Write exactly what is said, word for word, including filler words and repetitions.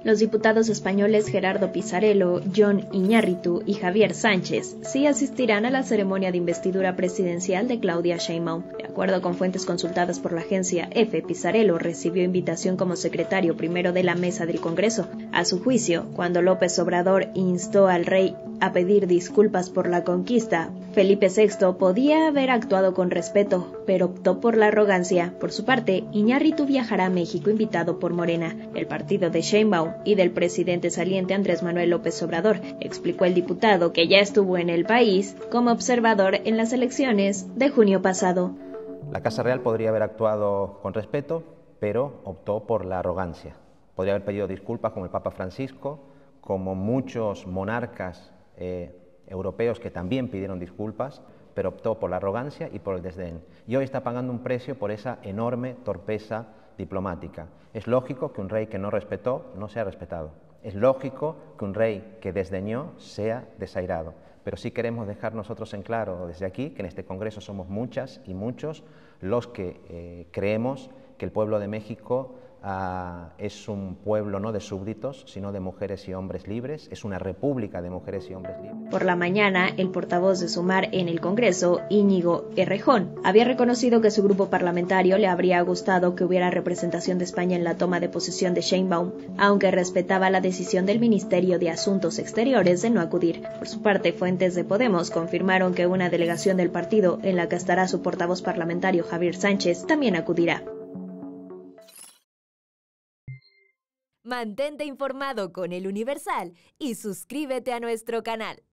Los diputados españoles Gerardo Pisarello, Jon Iñárritu y Javier Sánchez sí asistirán a la ceremonia de investidura presidencial de Claudia Sheinbaum. De acuerdo con fuentes consultadas por la agencia EFE, Pisarello recibió invitación como secretario primero de la mesa del Congreso. A su juicio, cuando López Obrador instó al rey a pedir disculpas por la conquista, Felipe sexto podía haber actuado con respeto, pero optó por la arrogancia. Por su parte, Iñárritu viajará a México invitado por Morena, el partido de Sheinbaum y del presidente saliente Andrés Manuel López Obrador, explicó el diputado, que ya estuvo en el país como observador en las elecciones de junio pasado. La Casa Real podría haber actuado con respeto, pero optó por la arrogancia. Podría haber pedido disculpas como el Papa Francisco, como muchos monarcas eh, europeos que también pidieron disculpas, pero optó por la arrogancia y por el desdén. Y hoy está pagando un precio por esa enorme torpeza diplomática. Es lógico que un rey que no respetó no sea respetado. Es lógico que un rey que desdeñó sea desairado. Pero sí queremos dejar nosotros en claro desde aquí que en este Congreso somos muchas y muchos los que eh, creemos que el pueblo de México Uh, es un pueblo no de súbditos, sino de mujeres y hombres libres, es una república de mujeres y hombres libres. Por la mañana, el portavoz de Sumar en el Congreso, Íñigo Errejón, había reconocido que su grupo parlamentario le habría gustado que hubiera representación de España en la toma de posesión de Sheinbaum, aunque respetaba la decisión del Ministerio de Asuntos Exteriores de no acudir. Por su parte, fuentes de Podemos confirmaron que una delegación del partido, en la que estará su portavoz parlamentario Javier Sánchez, también acudirá. Mantente informado con El Universal y suscríbete a nuestro canal.